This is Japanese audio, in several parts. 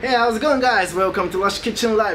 Hey, how's it going, guys? Welcome to Lush Kitchen Live.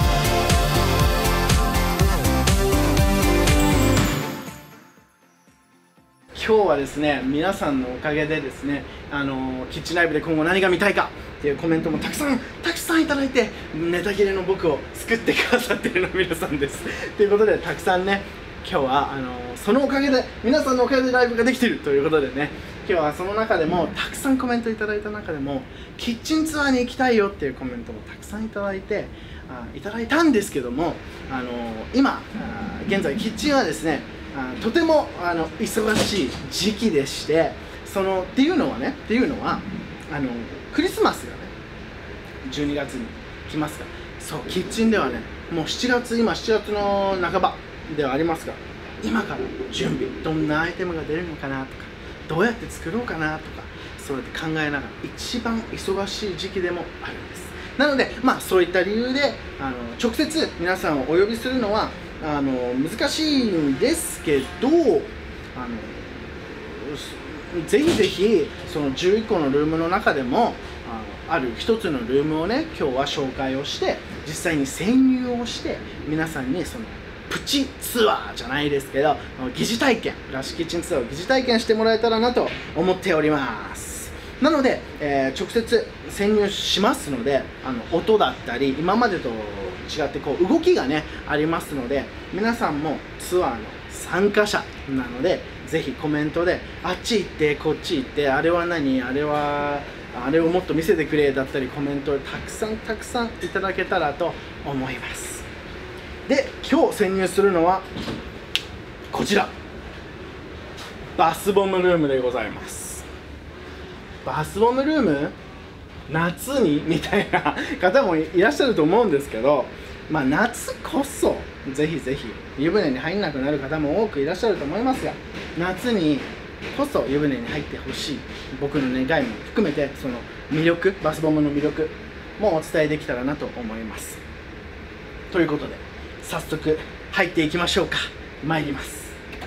今日はですね、皆さんのおかげでですね、キッチンライブで今後何が見たいかっていうコメントもたくさんいただいて、ネタ切れの僕を救ってくださっているの皆さんです。ということで、たくさんね、今日はそのおかげで、皆さんのおかげでライブができているということでね、今日はその中でもたくさんコメントいただいた中でも、キッチンツアーに行きたいよっていうコメントもたくさんいただいて、いただいたんですけども、今現在キッチンはですね、とても忙しい時期でして、っていうのはクリスマスがね12月に来ますから、そう、キッチンではね、もう今7月の半ばではありますが、今から準備、どんなアイテムが出るのかなとか、どうやって作ろうかなとか、そうやって考えながら一番忙しい時期でもあるんです。なので、そういった理由で直接皆さんをお呼びするのは難しいんですけど、ぜひぜひその11個のルームの中でもある一つのルームをね、今日は紹介をして、実際に潜入をして、皆さんにそのプチツアーじゃないですけど、疑似体験、ラッシュキッチンツアーを疑似体験してもらえたらなと思っております。なので、直接潜入しますので、音だったり今までと違ってこう動きがねありますので、皆さんもツアーの参加者なので、ぜひコメントであっち行ってこっち行って、あれは何、あれをもっと見せてくれだったり、コメントをたくさんいただけたらと思います。で、今日潜入するのはこちら、バスボムルームでございます。バスボムルーム夏にみたいな方もいらっしゃると思うんですけど、夏こそぜひぜひ湯船に入んなくなる方も多くいらっしゃると思いますが、夏にこそ湯船に入ってほしい僕の願いも含めて、その魅力、バスボムの魅力もお伝えできたらなと思います。ということで、早速入っていきましょうか。参ります。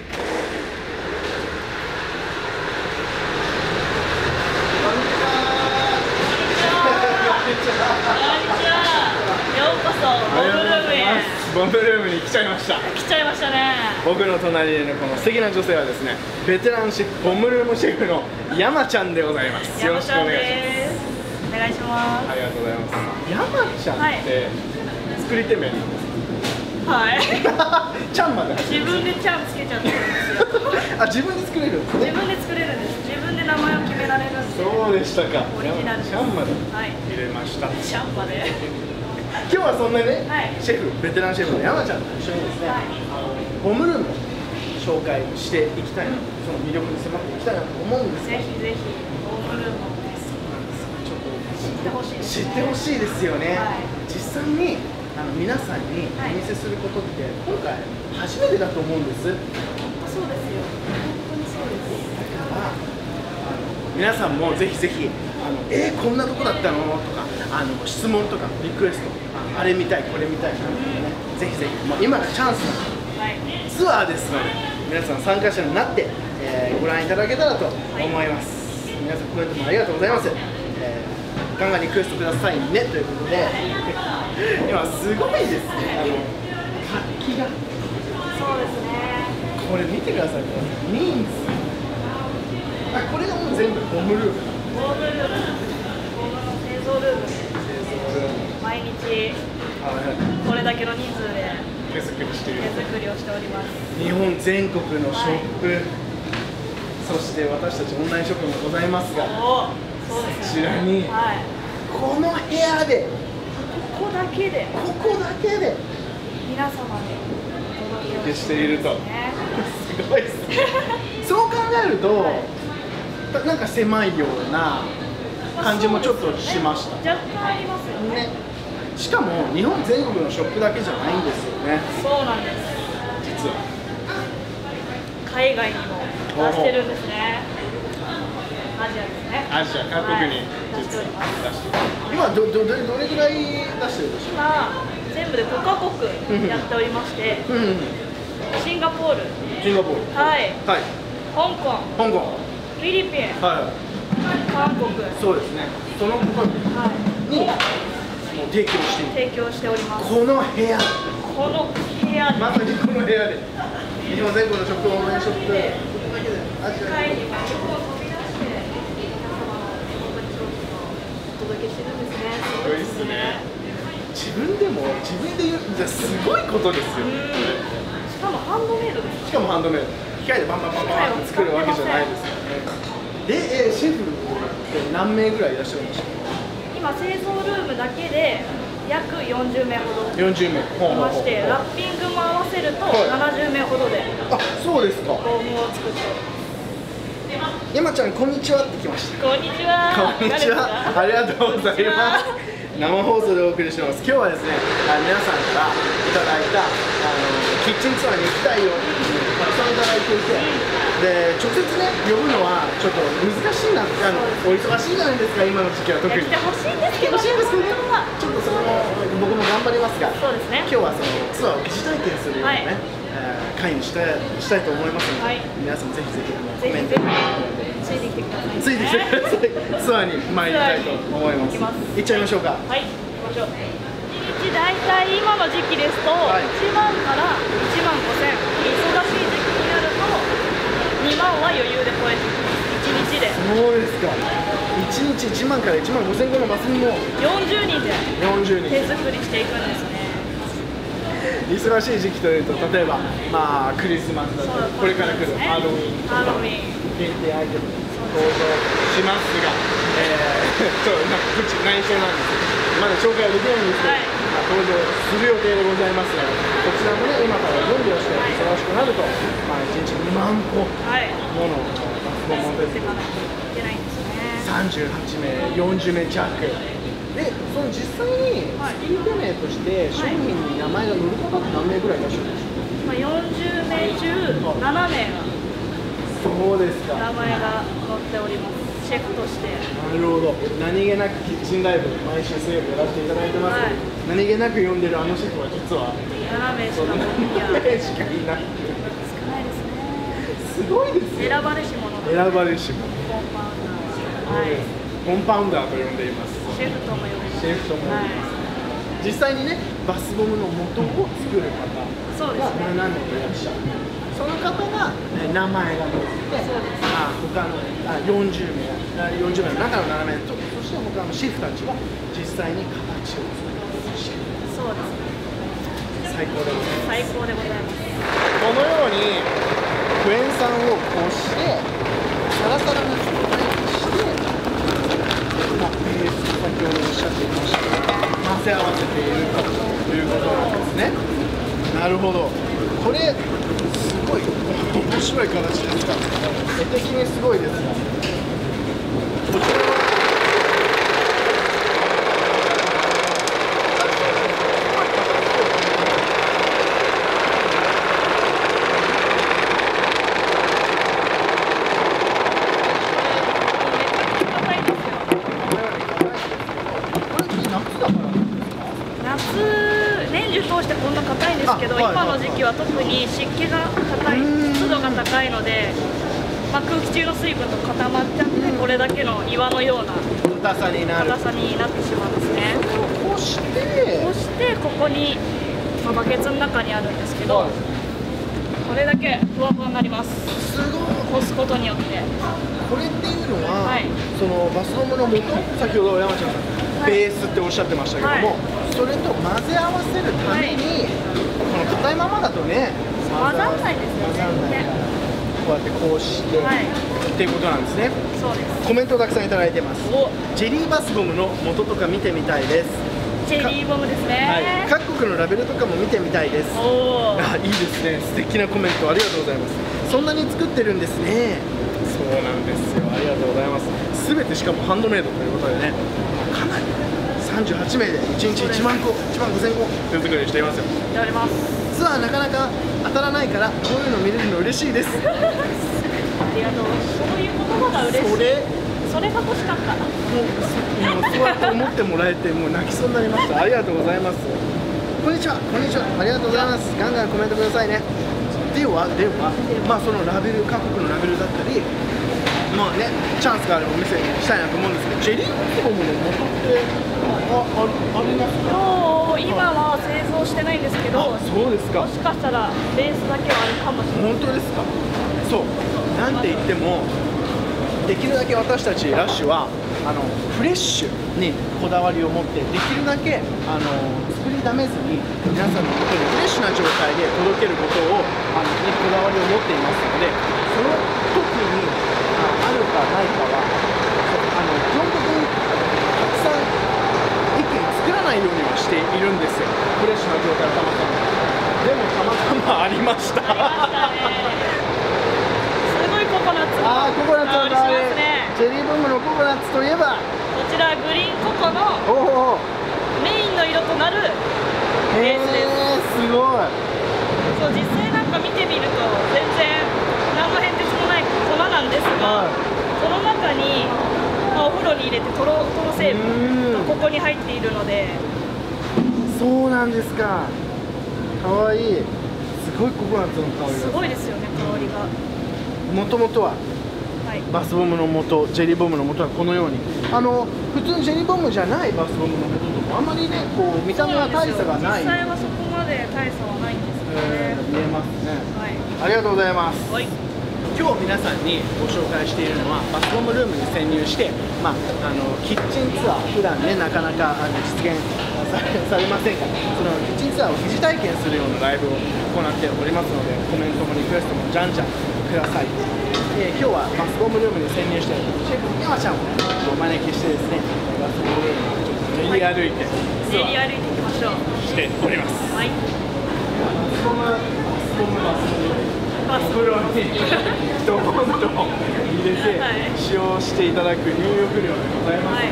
ボムルームに来ちゃいました。 ね。 僕の隣にいるこの素敵な女性はですね、ベテランシェフ、ボムルームシェフの山ちゃんでございます。よろしくお願いします。 お願いします。 ありがとうございます。山ちゃんって作り手名なんですか？ はい。 ちゃんまで。 自分でちゃんつけちゃってるんですよ。 自分で作れるんですね。 自分で作れるんです。自分で名前を決められるんです。 そうでしたか。 オリジナル。 ちゃんまで入れました。 ちゃんまで。 今日はそんなね、シェフ、ベテランシェフの山ちゃんと一緒にですね、ボムルームを紹介していきたいなと、その魅力に迫っていきたいなと思うんですが、 ぜひぜひボムルームをちょっと知ってほしいです。 知ってほしいですよね。実際に皆さんにお見せすることって今回初めてだと思うんです。 そうですよ。本当にそうです。 だから皆さんもぜひぜひこんなとこだったのとか、質問とかリクエスト、あれ見たいこれ見たいなんてね、ぜひぜひ、今がチャンスのツアーですので、皆さん参加者になって、ご覧いただけたらと思います。皆さんコメントもありがとうございます。ガンガンリクエストくださいねということで、今すごいですね、活気が。 そうですね。 これ見てください、人数。これがもう全部ボムルーム。 ボムルーム、ボムの製造ルームで毎日これだけの人数で手作りをしております。 日本全国のショップ、そして私たちオンラインショップもございますが、こちらにこの部屋で、 ここだけで皆様にお届けしていると、すごいですね。そう考えるとなんか狭いような感じもちょっとしました。 若干ありますよね。 しかも日本全国のショップだけじゃないんですよね。 そうなんです。 実は海外にも出してるんですね。アジアですね。 アジア各国に出しております。 今どれぐらい出してるでしょう？ 今全部で5カ国やっておりまして、シンガポール、はい、香港、フィリピン、韓国、 そうですね。その他に提供している。 提供しております。 この部屋、 この部屋で、 まさにこの部屋で日本全国のショップ、オンラインショップで世界にも飛び出して皆様の本当に商品をお届けしてるんですね。 すごいですね。自分で言うじゃすごいことですよ。 しかもハンドメイドです。 しかもハンドメイド、機械でバンバンバンバン作るわけじゃないですよね。で、シェフって何名ぐらいいらっしゃるんですか？ 今製造ルームだけで約40名ほど 40名いまして、ラッピングも合わせると70名ほどであ、そうですか。 フォームを作って山ちゃん、こんにちはって来ました。 こんにちは。 こんにちは。ありがとうございます。生放送でお送りしてます。今日はですね、皆さんからいただいたキッチンツアーに行きたいよってたくさんいただいていて、で直接ね呼ぶのはちょっと難しいなって、お忙しいじゃないですか、今の時期は特に。 来てほしいんですけど、 ちょっとその僕も頑張りますが、 そうですね。 今日はそのツアーを疑似体験するようなね、会にしたいと思いますので、皆さんぜひぜひコメントついてきてください。 ついてきてください。ツアーに参りたいと思います。行っちゃいましょうか。 はい、行きましょう。大体今の時期ですと、1万から1万5千、忙しい時期になると2万は余裕で超えていきます。1日で。 そうですか。1日1万から1万5千個のバスにも 40人で 40人手作りしていくんですね。 忙しい時期というと、例えばクリスマスだったり、これから来るハロウィンとか限定アイテム登場しますが、内緒なんですけど、まだ紹介はできないんですけど、登場する予定でございますので、こちらもね、今から準備をして忙しくなると、1日2万個ものバスボムを出て38名、40名弱で、その実際にスキー手名として商品に名前が載る方って何名ぐらいいらっしゃるんですか ？40名中7名がそうですか。 名前が載っております。シェフとして。 なるほど。何気なくキッチンライブ毎週水曜日やらせていただいてます、何気なく呼んでるあのシェフは実は 7名しか 7名しかいない。 少ないですね。 すごいですよ。 選ばれし者。 選ばれし者。 コンパウンダー。 コンパウンダーと呼んでいます。 シェフとも呼びます。 シェフとも呼びます。実際にね、バスボムの元を作る方が何名かいらっしゃる。その方が名前が載って、他の40名の中の7名と、そして他のシェフたちは実際に形を作るシェフ。 そうです。 最高でございます。 最高でございます。 このようにクエン酸をこしてサラサラな状態にして、先ほどおっしゃっていました混ぜ合わせているということなんですね。なるほど。これすごい面白い形ですから、絵的にすごいですが、こちらは今の時期は特に湿気が高い、湿度が高いので、空気中の水分と固まっちゃって、これだけの岩のような硬さになってしまうんですね。 こしてここに、バケツの中にあるんですけど、これだけふわふわになります。 すごい。 こすことによって。 これっていうのは、そのバスボムの元、先ほど山ちゃんさんベースっておっしゃってましたけども、それと混ぜ合わせるために、この硬いままだとね、 混ざらないですよね。 こうやってこうして、っていうことなんですね。 そうです。 コメントをたくさんいただいてます。ジェリーバスボムの元とか見てみたいです。 ジェリーボムですね。 各国のラベルとかも見てみたいです。いいですね。素敵なコメントありがとうございます。そんなに作ってるんですね。そうなんですよ。ありがとうございます。すべてしかもハンドメイドということでね、かなり38名で1日1万個、1万5000個手作りしていますよ。 やります。 ツアーなかなか当たらないから、こういうの見れるの嬉しいです。 ありがとう。そういう言葉が嬉しい。それが欲しかった。もうそうやって思ってもらえて、もう泣きそうになりました。ありがとうございます。こんにちは、こんにちは。ありがとうございます。ガンガンコメントくださいね。では、そのラベル、各国のラベルだったり、チャンスがあればお見せしたいなと思うんですけど、ジェリーバスボムの元ってありますか？ そうそうですか。 もしかしたらベースだけはあるかもしれない。 本当ですか。そう、なんて言ってもできるだけ私たちラッシュはフレッシュにこだわりを持って、できるだけ作りだめずに皆さんのもとにフレッシュな状態で届けることをにこだわりを持っていますので、その時にあるかないかは基本的にたくさん一気に作らないようにはしているんですよ。フレッシュな状態はたまたま。でもたまたまありました。 すごいココナッツのココナッツの香りしますね。 チェリーブームのココナッツといえば、 こちらグリーンココのメインの色となるベースです。 すごい。 そう、実際なんか見てみると全然何の変哲もない粉なんですが、その中に、お風呂に入れてトロ成分がここに入っているので。 そうなんですか。かわいい。すごいココナッツの香りがすごいですよね、香りが。 もともとはバスボムの元、ジェリーボムの元はこのように普通にジェリーボムじゃないバスボムの元ともあんまりね、こう見た目は大差がない。 実際はそこまで大差はないんですけどね。 見えますね。 はい、 ありがとうございます。 はい、 今日皆さんにご紹介しているのはバスボムルームに潜入して、キッチンツアー、普段ねなかなか実現されませんが、そのキッチンツアーを疑似体験するようなライブを行っておりますので、コメントもリクエストもじゃんじゃんください。今日はバスボムルームに潜入してシェフ山ちゃんをお招きしてですね、バスボムルームをちょっと練り歩いて、 練り歩いていきましょう。 しております。 はい。 お風呂にドボンと入れて使用していただく入浴料でございます。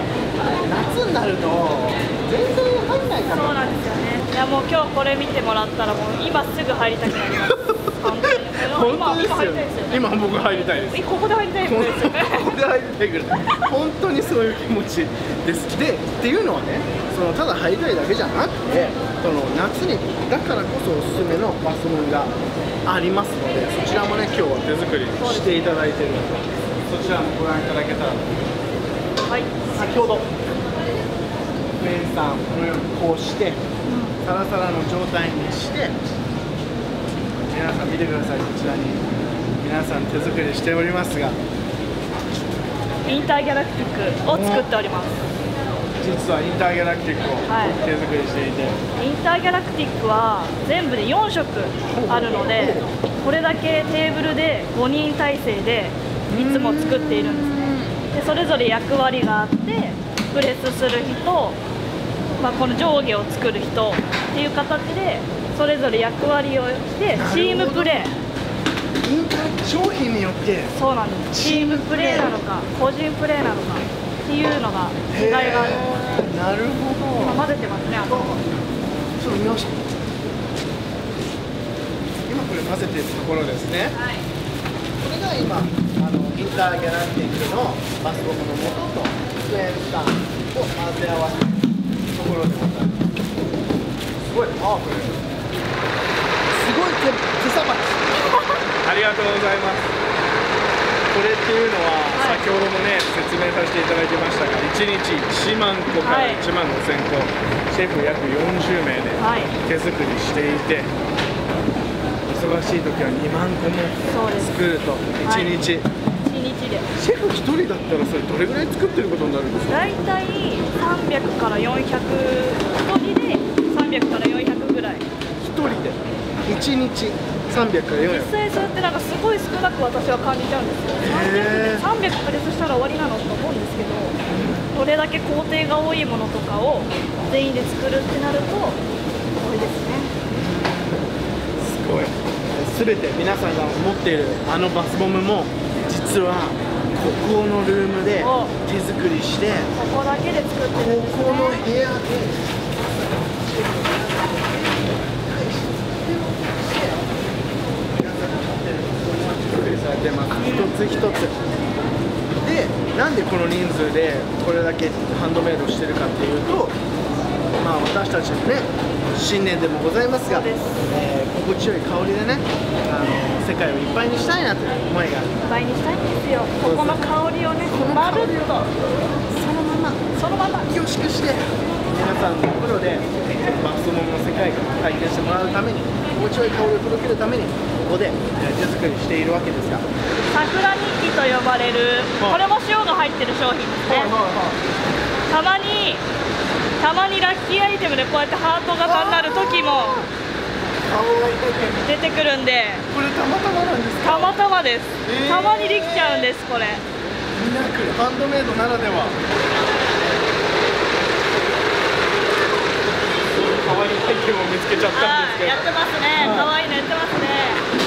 夏になると全然入んないから。 そうなんですよね。いやもう今日これ見てもらったらもう今すぐ入りたくなります。本当ですよね。 今僕入りたいです。 ここで入りたいぐらいですよね。 ここで入りたいぐらい。本当にそういう気持ちです。で、っていうのはね、ただ入りたいだけじゃなくて、夏にだからこそおすすめのバスボムがありますので、そちらもね今日は手作りしていただいているので、そちらもご覧いただけたらと思います。はい。先ほどメインさんこのようにこうして、サラサラの状態にして。皆さん見てください。こちらに皆さん手作りしておりますが、 インターギャラクティックを作っております。 実はインターギャラクティックを手作りしていて、 インターギャラクティックは全部で4色あるので、これだけテーブルで5人体制でいつも作っているんですね。でそれぞれ役割があって、プレスする人、この上下を作る人っていう形でそれぞれ役割をしてチームプレー、 商品によって。 そうなんです。チームプレーなのか個人プレーなのかっていうのが違いがある。 なるほど。 混ぜてますね。 そう見ました。今これ混ぜてるところですね。はい。これが今インターギャラクティックのバスボムの元とクエン酸を混ぜ合わせるところでございます。すごいパワフル。すごい手さばき。ありがとうございます。これっていうのは、先ほどもね説明させていただきましたが、1日1万個から1万5000個、シェフ約40名で手作りしていて、忙しい時は2万個も作ると1日。でシェフ1人だったらそれどれぐらい作ってることになるんですか？ 大体300から400、1人で300から400ぐらい。1 人で1日300から400。 実際そうやってなんかすごい少なく私は感じちゃうんですよ。300プレスしたら終わりなのと思うんですけど、これだけ工程が多いものとかを全員で作るってなると多いですね。 すごい。全て皆さんが持っているバスボムも実はここのルームで手作りして、 ここだけで作ってるんですね。 ここの部屋でされてます。一つ一つで、なんでこの人数でこれだけハンドメイドしてるかっていうと、私たちのね新年でもございますが、心地よい香りでね世界をいっぱいにしたいなという思いがいっぱいにしたいんですよ。ここの香りをね、 この香りをそのまま凝縮して皆さんのお風呂でバスボムの世界観体験してもらうために、心地よい香りを届けるためにここで手作りしているわけですが、 桜日記と呼ばれる、これも塩が入ってる商品ですね。たまにラッキーアイテムでこうやってハート型になる時も出てくるんで、 これたまたまなんですか？ たまたまです、たまにできちゃうんです。これミラクル、ハンドメイドならでは。可愛いアイテムを見つけちゃったんですけど、 やってますね、可愛いのやってますね。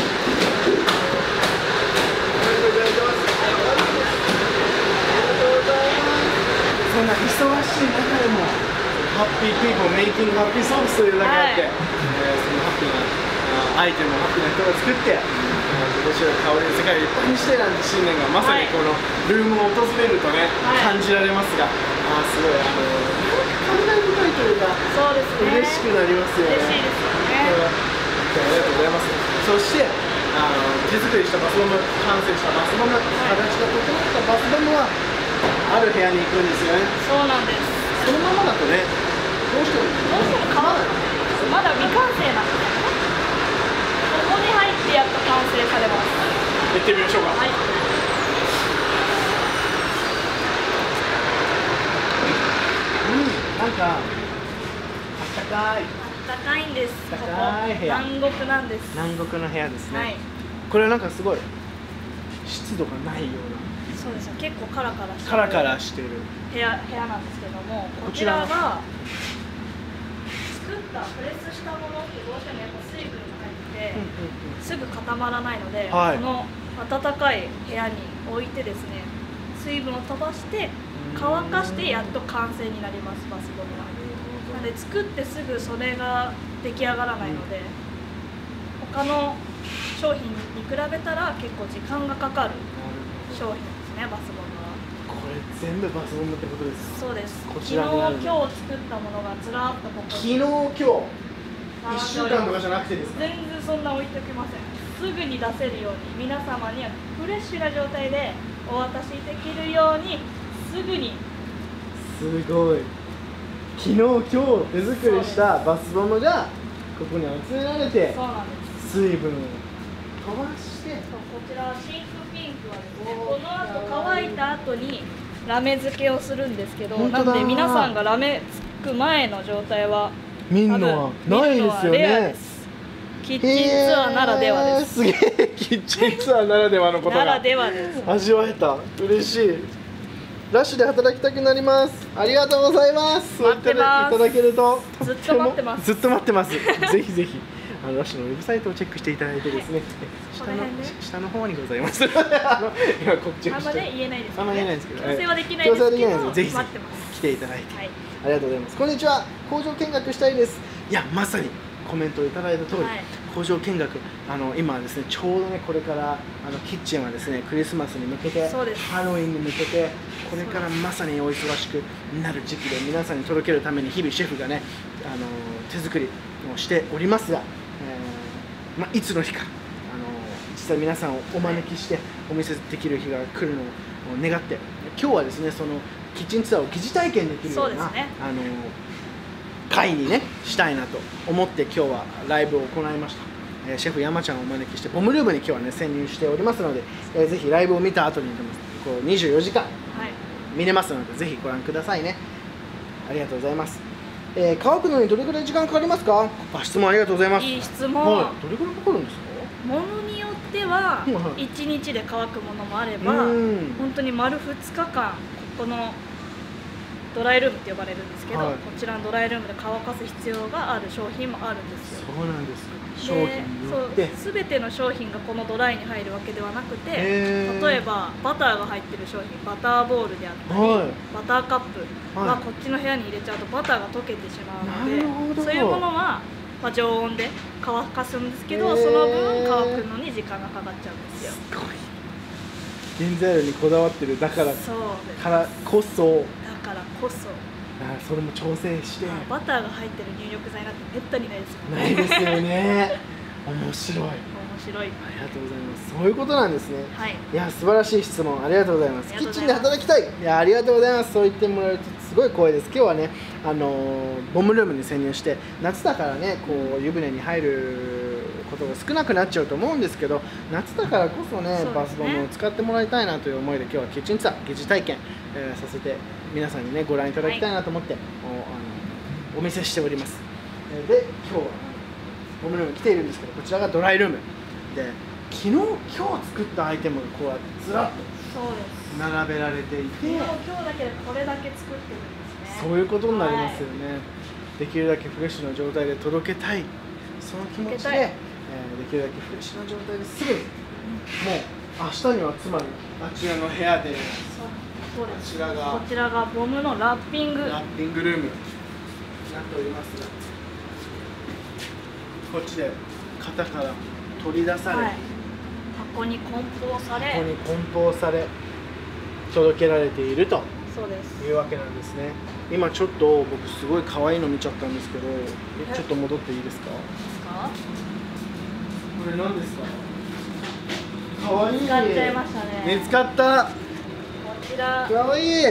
そんな忙しい中でもハッピーピーポーメイキングハッピーソースというだけあって、そのハッピーなアイテムをハッピーな人が作って、面白い香りの世界をいっぱいにしてなんて信念がまさにこのルームを訪れるとね、感じられますが、すごい感慨深いというか、 そうですね、 嬉しくなりますよね。 嬉しいですよね。 ありがとうございます。そして手作りしたバスボム、完成したバスボム、形が整ったバスボムはある部屋に行くんですよね。 そうなんです。 そのままだとね、どうしても変わらない。まだ未完成なんですよね。ここに入ってやっと完成されます。 行ってみましょうか。 はい。 なんかあったかい。 あったかいんです。 あったかい部屋。 南国なんです。 南国の部屋ですね。 はい。 これはなんかすごい湿度がないような。 そうですね。結構カラカラしてる。 カラカラしてる部屋なんですけども、こちらが作ったプレスしたものってどうしてもやっぱ水分が入ってすぐ固まらないので、 はい、 この暖かい部屋に置いてですね、水分を飛ばして乾かしてやっと完成になります。バスボムが。なので作ってすぐそれが出来上がらないので、他の商品に比べたら結構時間がかかる商品ですね、バスボムは。 これ全部バスボムってことですか？ そうです。 こ昨日ちらにある今日作ったものがずらっとここに。 昨日今日1週間とかじゃなくてですか？ 全然そんな置いておきません。すぐに出せるように、皆様にはフレッシュな状態でお渡しできるように、すぐに。 すごい。昨日今日手作りしたバスボムがここに集められて、 そうなんです。 水分を飛ばして、 こちらシンクピンクはですね、この後乾いた後にラメ付けをするんですけど、なので皆さんがラメつく前の状態は見るのはないですよね。 キッチンツアーならではです。 すげえ、キッチンツアーならではのことがならではです。 味わえた。嬉しい。ラッシュで働きたくなります。ありがとうございます。そう言っていただけるとずっと待ってます。 ずっと待ってます。ぜひぜひラッシュのウェブサイトをチェックしていただいてですね、下の方にございます。今こっちをあんまね言えないですけど、 あんま言えないですけど、 強制はできないですけど、 ぜひぜひ待ってます。 来ていただいて、 はい、 ありがとうございます。こんにちは。工場見学したいです。いや、まさにコメントをいただいた通り、はい、工場見学、今ですね、ちょうどね、これからキッチンはですね、クリスマスに向けて、ハロウィンに向けて、これからまさにお忙しくなる時期で、皆さんに届けるために日々シェフがね、手作りをしておりますが、いつの日か実際皆さんをお招きしてお見せできる日が来るのを願って、今日はですね、そのキッチンツアーを疑似体験できるような、会にねしたいなと思って今日はライブを行いました。シェフ山ちゃんをお招きしてボムルームに今日はね潜入しておりますので、ぜひライブを見た後にでもこう24時間見れますので、ぜひご覧くださいね。ありがとうございます。乾くのにどれくらい時間かかりますか？質問ありがとうございます。 いい質問。 はい、どれくらいかかるんですか？ ものによっては1日で乾くものもあれば、本当に丸2日間このドライルームって呼ばれるんですけど、こちらのドライルームで乾かす必要がある商品もあるんですよ。 そうなんですか。商品によって全ての商品がこのドライに入るわけではなくて、例えばバターが入ってる商品、バターボールであったり、バターカップはこっちの部屋に入れちゃうとバターが溶けてしまうので、そういうものは常温で乾かすんですけど、その分乾くのに時間がかかっちゃうんですよ。 すごい。原材料にこだわってるだからこそそれも調整して、 バターが入ってる入浴剤なんてめったにないですよね。 ないですよね。面白い。 面白い。 ありがとうございます。そういうことなんですね。 はい。 いや、素晴らしい質問ありがとうございます。キッチンで働きたい。いや、ありがとうございます。そう言ってもらえるとすごい光栄です。今日はね、ボムルームに潜入して、夏だからね、こう湯船に入ることが少なくなっちゃうと思うんですけど、夏だからこそね、バスボムを使ってもらいたいなという思いで、今日はキッチンツアー疑似体験、させて皆さんにねご覧いただきたいなと思って、お見せしております。で、今日はボムルームに来ているんですけど、こちらがドライルームで、今日作ったアイテムがこうやってずらっとそうです並べられていて、 今日だけでこれだけ作ってるんですね。 そういうことになりますよね。できるだけフレッシュな状態で届けたい、その気持ちで、できるだけフレッシュな状態ですぐ、もう明日にはつまりあちらの部屋で、 そうです。 こちらがこちらがボムのラッピングルームになっておりますが、こっちで型から取り出され、 箱に梱包され、 ここに梱包され届けられているとそうですいうわけなんですね。今ちょっと僕すごい可愛いの見ちゃったんですけど、ちょっと戻っていいですか？これ何ですか？可愛い。 見つかっちゃいましたね。 見つかった。 こちら可愛い。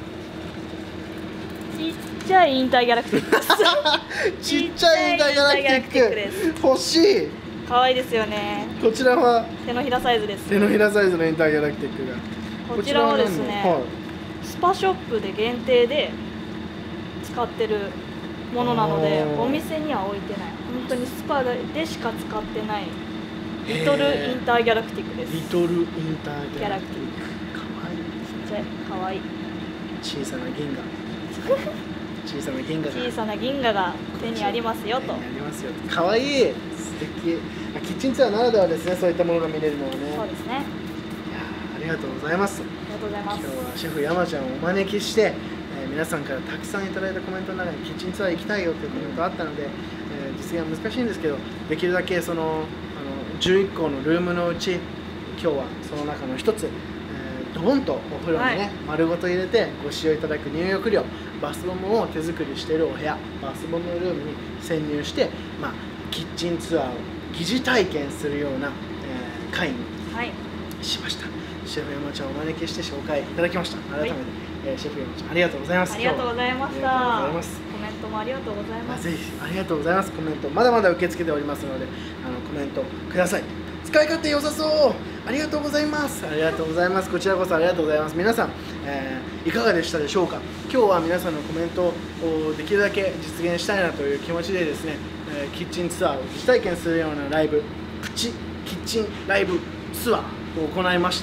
ちっちゃいインターギャラクティックですちっちゃいインターギャラクティック欲しい。 可愛いですよね。 こちらは手のひらサイズです。 手のひらサイズのインターギャラクティックが。 こちらはですね、 はい、 スパショップで限定で使ってるものなので、お店には置いてない、本当にスパでしか使ってないリトルインターギャラクティックです。 リトルインターギャラクティック。かわいい。 ちっちゃい、かわいい。 小さな銀河。小さな銀河が。 小さな銀河が手にありますよと。 ありますよ。かわいい。素敵。キッチンツアーならではですね、そういったものが見れるのはね。 そうですね。 いやありがとうございます。 ありがとうございます。 今日はシェフ山ちゃんをお招きして、皆さんからたくさんいただいたコメントの中にキッチンツアー行きたいよというコメントがあったので、実現は難しいんですけど、できるだけその11個のルームのうち、今日はその中の一つ、ドボンとお風呂にね、丸ごと入れてご使用いただく入浴料、バスボムを手作りしているお部屋、バスボムルームに潜入して、キッチンツアーを疑似体験するような、会にしました。シェフ山ちゃんをお招きして紹介いただきました。改めて、シェフ山ちゃんありがとうございます。 ありがとうございました。 ありがとうございます。 コメントもありがとうございます。 ぜひありがとうございます。コメントまだまだ受け付けておりますので、コメントください。使い勝手良さそう。ありがとうございます。ありがとうございます。こちらこそありがとうございます。皆さん、いかがでしたでしょうか。今日は皆さんのコメントをできるだけ実現したいなという気持ちでですね、キッチンツアーを疑似体験するようなライブ、プチキッチンライブツアーを行いました。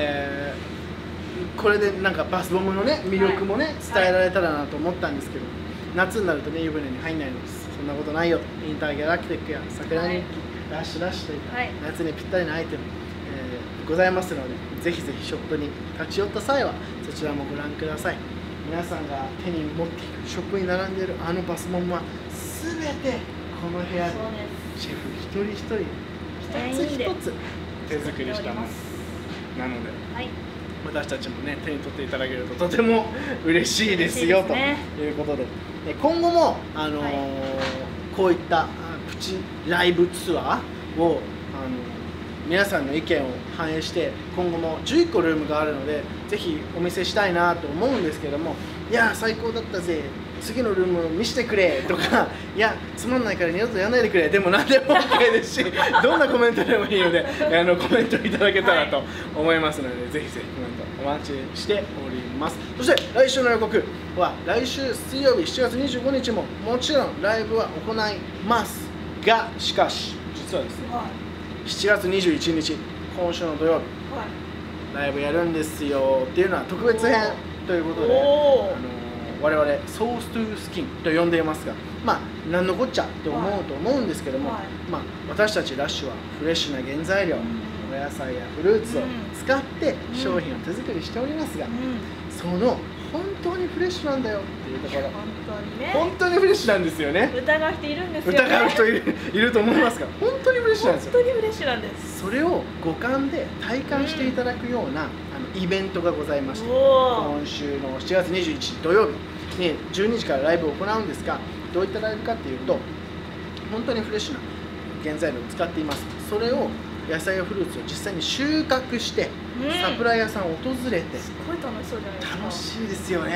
これでなんかバスボムのね魅力もね、伝えられたらなと思ったんですけど、夏になるとね湯船に入んないのです。そんなことないよ。インターギャラクティックや桜人気、ラッシュラッシュといった夏にぴったりなアイテム、ございますので、ぜひぜひショップに立ち寄った際はそちらもご覧ください。皆さんが手に持っているショップに並んでいるあのバスボムは全てこの部屋でシェフ一人一人一つ一つ手作りしたものなので、私たちもね手に取っていただけるととても嬉しいですよということで、今後もこういったプチライブツアーを皆さんの意見を反映して今後も11個ルームがあるので、ぜひお見せしたいなと思うんですけども、いや最高だったぜ、次のルームを見せてくれとか、いやつまんないから二度とやらないでくれ、でも何でも OK ですし、どんなコメントでもいいのでコメントいただけたらと思いますので、ぜひぜひコメントお待ちしております。そして来週の予告は来週水曜日7月25日ももちろんライブは行いますが、しかし実はですね、7月21日今週の土曜日、ライブやるんですよっていうのは特別編ということで、我々ソーストゥースキンと呼んでいますが、何のこっちゃって思うと思うんですけども、私たちラッシュはフレッシュな原材料、お野菜やフルーツを使って商品を手作りしておりますが、その本当にフレッシュなんだよっていうところ、本当にフレッシュなんですよね。 疑う人いるんですよね。 疑う人いると思いますが、本当にフレッシュなんですよ。 本当にフレッシュなんです。 それを五感で体感していただくようなイベントがございまして、今週の7月21日土曜日に12時からライブを行うんですが、どういったライブかっていうと、本当にフレッシュな原材料を使っています。それを野菜やフルーツを実際に収穫して、サプライヤーさんを訪れて、 すごい楽しそうじゃないですか。 楽しいですよね。 最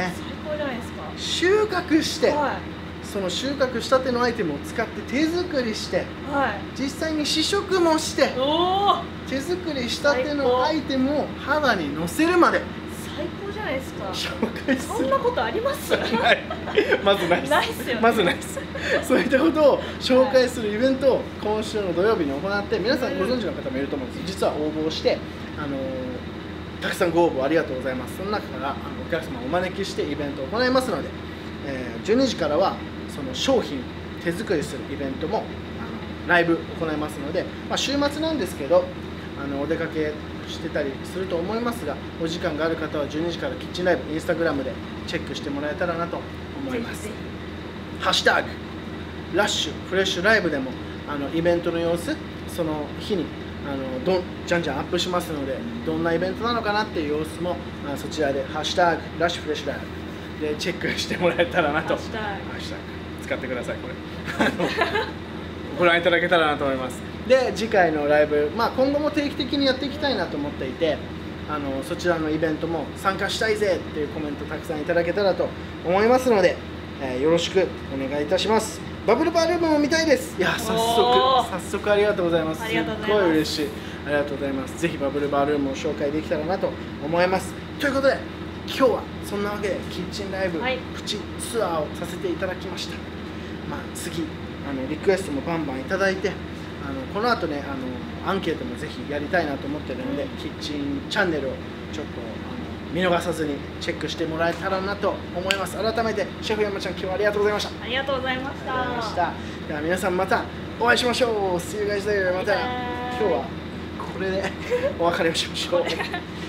高じゃないですか。 収穫して、 はその収穫したてのアイテムを使って手作りして、 いはい。 実際に試食もしておお、 手作りしたてのアイテムを肌にのせるまで最高じゃないですか。 紹介する。 そんなことあります？ ないまずないです。 ないっすよねまずないです。そういったことを紹介するイベントを今週の土曜日に行って、皆さんご存知の方もいると思うんです。実は応募してたくさんご応募ありがとうございます。その中からお客様をお招きしてイベントを行いますので、12時からはその商品手作りするイベントもライブ行いますので、週末なんですけどお出かけしてたりすると思いますが、お時間がある方は12時からキッチンライブインスタグラムでチェックしてもらえたらなと思います。 ぜひぜハッシュタグラッシュフレッシュライブでもイベントの様子、その日にじゃんじゃんアップしますので、どんなイベントなのかなっていう様子もそちらでハッシュタグラッシュフレッシュライブでチェックしてもらえたらなと。 ハッシュタグハッシュタグ使ってください。これご覧いただけたらなと思います。で次回のライブ、今後も定期的にやっていきたいなと思っていて、そちらのイベントも参加したいぜっていうコメントたくさんいただけたらと思いますので、よろしくお願いいたします。バブルバルームも見たいです。いや早速ありがとうございます。 ありがとうございます。 すっごい嬉しい。ありがとうございます。ぜひバブルバルームを紹介できたらなと思います。ということで今日はそんなわけでキッチンライブ、 はいプチツアーをさせていただきました。次リクエストもバンバンいただいて、この後ねアンケートもぜひやりたいなと思ってるので、キッチンチャンネルをちょっと見逃さずにチェックしてもらえたらなと思います。改めてシェフ山ちゃん、今日はありがとうございました。 ありがとうございましありがとうございましたた。 では皆さんまたお会いしましょう。See you guys later。またバイバイ今日はこれでお別れをしましょう。